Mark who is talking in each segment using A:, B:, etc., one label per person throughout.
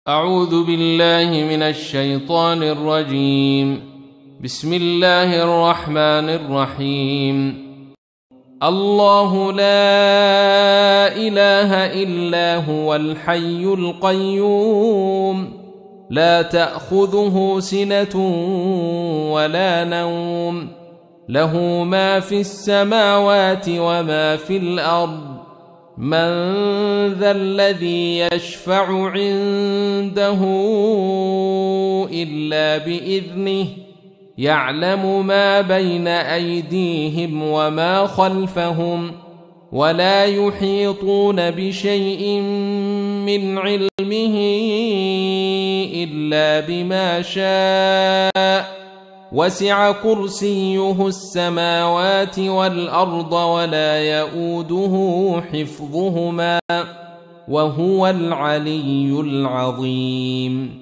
A: أعوذ بالله من الشيطان الرجيم. بسم الله الرحمن الرحيم. الله لا إله إلا هو الحي القيوم لا تأخذه سنة ولا نوم له ما في السماوات وما في الأرض من ذا الذي يشفع عنده إلا بإذنه يعلم ما بين أيديهم وما خلفهم ولا يحيطون بشيء من علمه إلا بما شاء وسع كرسيه السماوات والأرض ولا يؤوده حفظهما وهو العلي العظيم.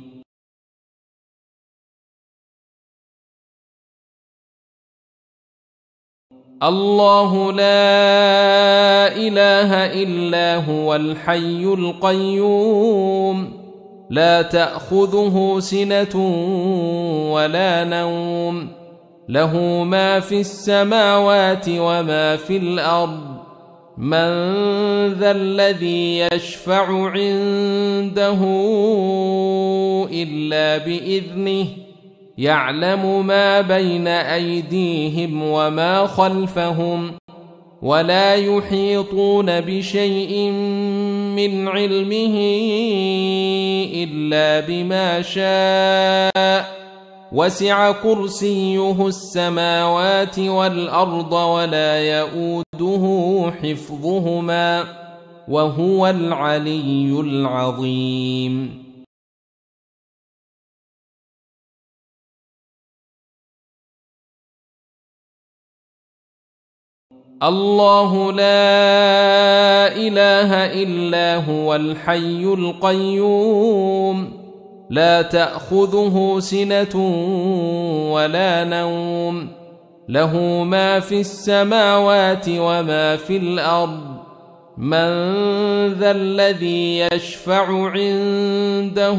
A: الله لا إله إلا هو الحي القيوم لا تأخذه سنة ولا نوم له ما في السماوات وما في الأرض من ذا الذي يشفع عنده إلا بإذنه يعلم ما بين أيديهم وما خلفهم ولا يحيطون بشيء من علمه إلا بما شاء وسع كرسيه السماوات والأرض ولا يؤوده حفظهما وهو العلي العظيم. الله لا إله إلا هو الحي القيوم لا تأخذه سنة ولا نوم له ما في السماوات وما في الأرض من ذا الذي يشفع عنده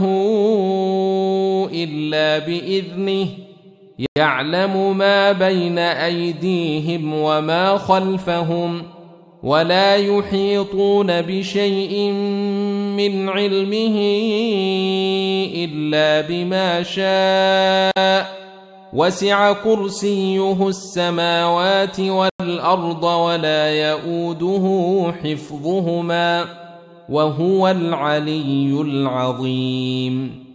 A: إلا بإذنه يعلم ما بين أيديهم وما خلفهم ولا يحيطون بشيء من علمه إلا بما شاء وسع كرسيه السماوات والأرض ولا يؤوده حفظهما وهو العلي العظيم.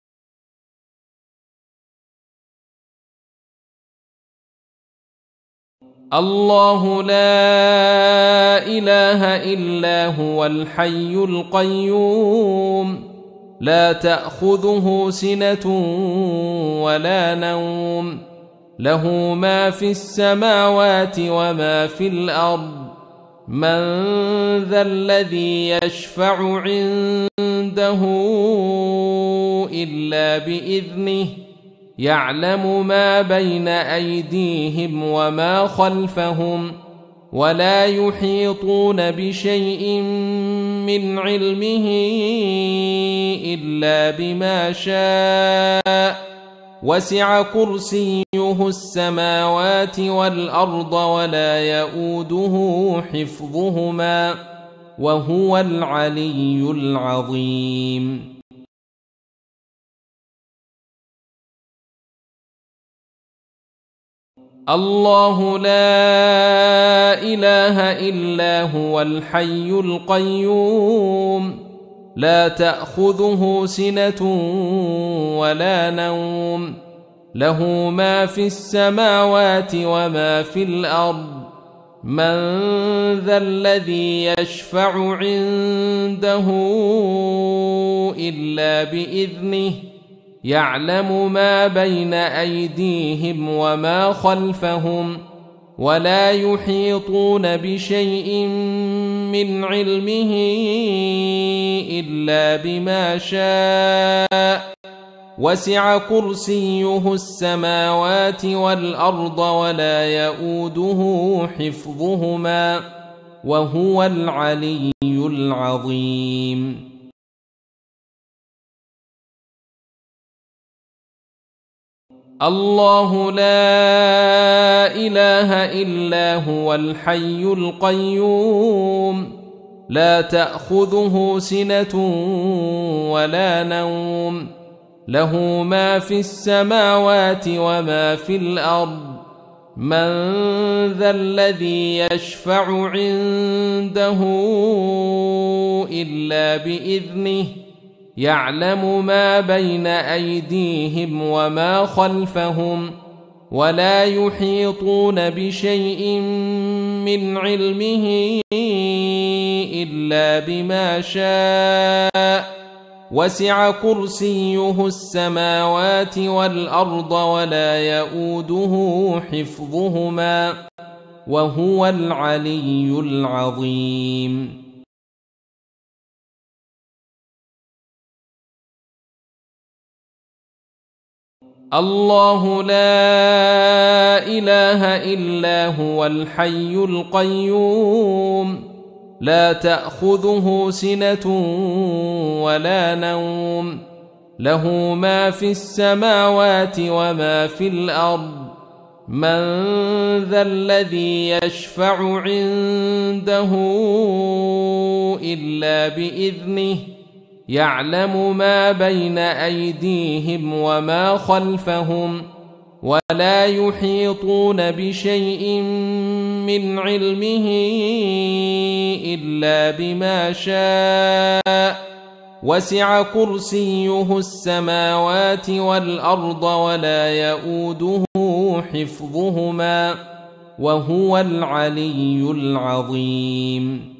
A: الله لا إله إلا هو الحي القيوم لا تأخذه سنة ولا نوم له ما في السماوات وما في الأرض من ذا الذي يشفع عنده إلا بإذنه يعلم ما بين أيديهم وما خلفهم ولا يحيطون بشيء من علمه إلا بما شاء وسع كرسيه السماوات والأرض ولا يؤوده حفظهما وهو العلي العظيم. الله لا إله إلا هو الحي القيوم لا تأخذه سنة ولا نوم له ما في السماوات وما في الأرض من ذا الذي يشفع عنده إلا بإذنه يعلم ما بين أيديهم وما خلفهم ولا يحيطون بشيء من علمه إلا بما شاء وسع كرسيه السماوات والأرض ولا يؤوده حفظهما وهو العلي العظيم. الله لا إله إلا هو الحي القيوم لا تأخذه سنة ولا نوم له ما في السماوات وما في الأرض من ذا الذي يشفع عنده إلا بإذنه يعلم ما بين أيديهم وما خلفهم ولا يحيطون بشيء من علمه إلا بما شاء وسع كرسيه السماوات والأرض ولا يؤوده حفظهما وهو العلي العظيم الله لا إله إلا هو الحي القيوم لا تأخذه سنة ولا نوم له ما في السماوات وما في الأرض من ذا الذي يشفع عنده إلا بإذنه يعلم ما بين أيديهم وما خلفهم ولا يحيطون بشيء من علمه إلا بما شاء وسع كرسيه السماوات والأرض ولا يؤوده حفظهما وهو العلي العظيم